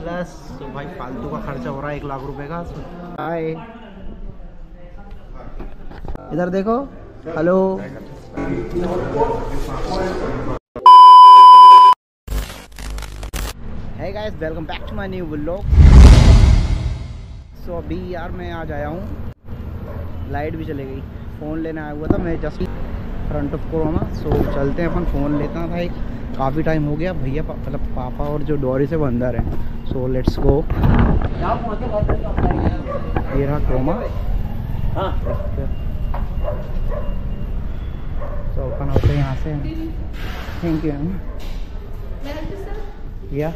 Plus. तो भाई फालतू का खर्चा हो रहा है 1 लाख रुपए का। हाय, इधर देखो। Hello, hey guys, welcome back to my new vlog. So अभी यार मैं आज आया हूँ, लाइट भी चली गई। फ़ोन लेने आया हुआ था मैं just front of Croma. So चलते हैं अपन, फ़ोन लेते हैं भाई, काफ़ी टाइम हो गया। भैया मतलब पापा और जो डोरी से वो अंदर हैं। So let's go. ये रहा क्रोमा। तो अपन होते हैं यहाँ से। Thank you. या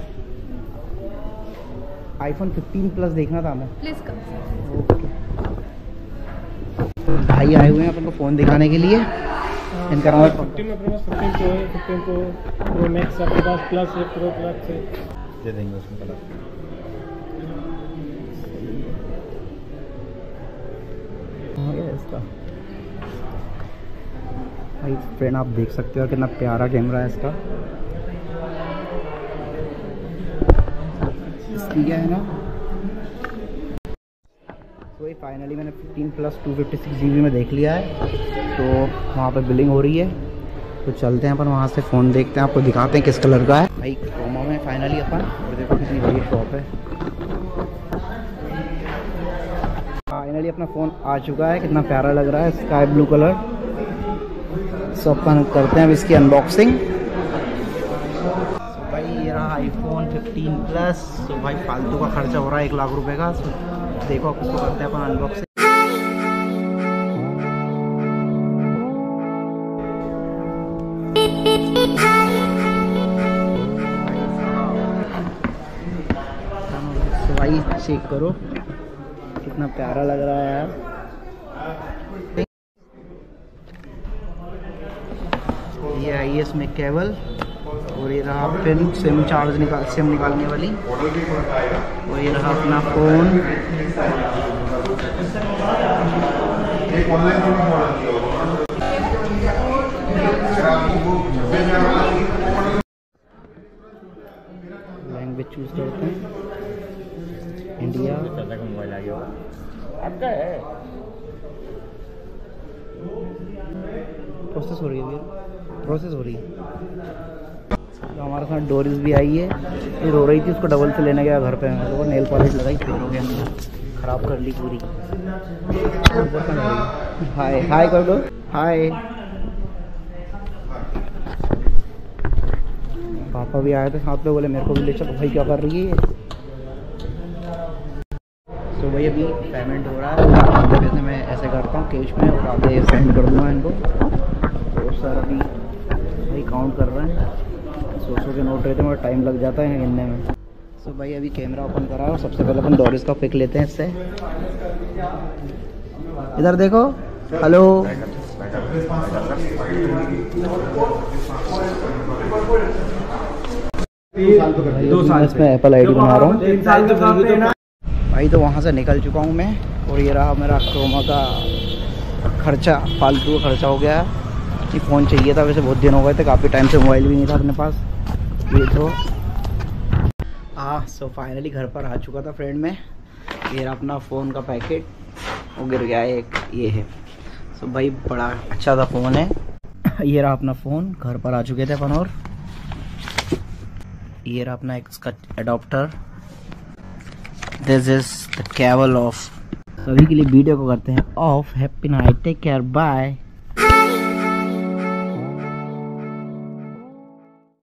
iPhone 15 प्लस देखना था हमें। Please come. ओके, भाई आए हुए हैं अपन को फ़ोन दिखाने के लिए। इनका नाम 15 अपने पास 15 प्रो मैक्स आपके पास प्लस है, प्रो प्लस है, दे देंगे उसमें कलर। इसका भाई फ्रेंड आप देख सकते हो कितना प्यारा कैमरा है इसका। इसकी क्या है ना, तो फाइनली मैंने 15 प्लस 256 GB में देख लिया है। तो वहाँ पे बिलिंग हो रही है, तो चलते हैं अपन वहाँ से फ़ोन देखते हैं, आपको दिखाते हैं किस कलर का है। भाई क्रोमा में फाइनली अपन, और देखो कितनी बड़ी शॉप है। फाइनली अपना फ़ोन आ चुका है, कितना प्यारा लग रहा है, स्काई ब्लू कलर। सो अपन करते हैं अब इसकी अनबॉक्सिंग। भाई ये रहा iPhone 15 प्लस। तो भाई फालतू का खर्चा हो रहा है 1 लाख रुपए का। देखो किसको करते हैं अपन अनबॉक्सिंग। भाई चेक करो कितना प्यारा लग रहा है यार। ये आई है इसमें केबल, और ये रहा पिन, सिम निकालने वाली, और ये रहा अपना फ़ोन। लैंग्वेज चूज करते हैं, इंडिया। मोबाइल आ गया आपका है, प्रोसेस हो रही है, प्रोसेस हो रही है। तो हमारे साथ डोरीज भी आई है, ये रो रही थी, उसको डबल से लेने गया घर पे। मैं तो नेल पॉलिश लगाई, फिर हो गया, ख़राब कर ली पूरी। हाय हाय कर दो, हाय। पापा भी आए थे साथ में, बोले मेरे को भी ले चलो। भाई क्या कर रही है? तो भाई अभी पेमेंट हो रहा है। आधे पैसे मैं ऐसे करता हूँ कैश में, और आधे सेंड कर दूँगा इनको। तो सर अभी भाई काउंट कर रहे हैं, 100 के नोट रहते हैं, और टाइम लग जाता है गिनने में। सो भाई अभी कैमरा ओपन करा है, और सबसे पहले अपन डोरिस का पिक लेते हैं इससे। इधर देखो। हेलो, 2 साल इसमें एप्पल आईडी बना रहा हूँ। 3 साल तो भाई तो वहाँ से निकल चुका हूँ मैं, और ये रहा मेरा क्रोमा का खर्चा, फालतू का खर्चा हो गया है। कि फ़ोन चाहिए था, वैसे बहुत दिन हो गए थे, काफ़ी टाइम से मोबाइल भी नहीं था अपने पास। ये तो सो फाइनली घर पर आ चुका था फ्रेंड में। ये रहा अपना फ़ोन का पैकेट, वो गिर गया है एक, ये है। सो भाई बड़ा अच्छा सा फ़ोन है। ये रहा अपना फ़ोन, घर पर आ चुके थे अपन। और ये रहा अपना एक उसका adapter. This is the cable of. सभी के लिए वीडियो को करते हैं off. Happy night, take care, bye.